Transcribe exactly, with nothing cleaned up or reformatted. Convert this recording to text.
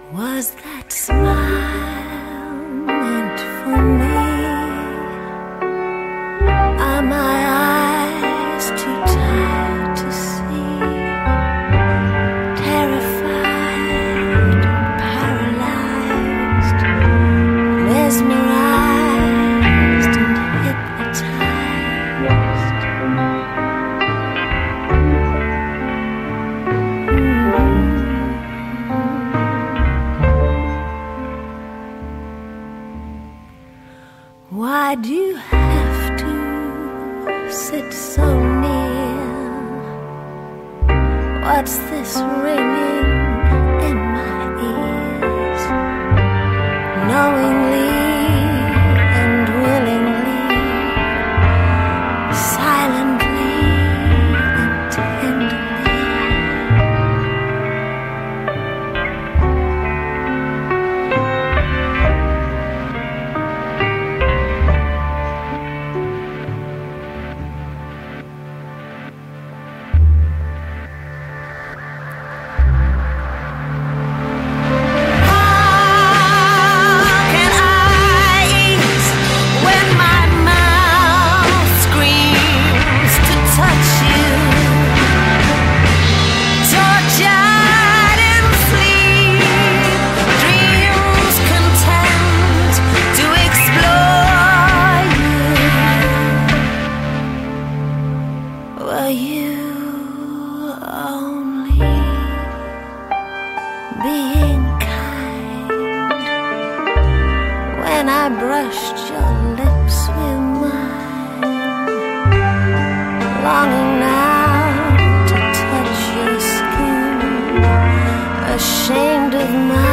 Was that smile meant for me? Are my eyes too tired to see? Terrified, paralyzed, mesmerized and hypnotized. Why do you have to sit so near? What's this ringing in my ears? Knowingly and willingly, silently and tenderly. Were you only being kind when I brushed your lips with mine, longing now to touch your skin, ashamed of my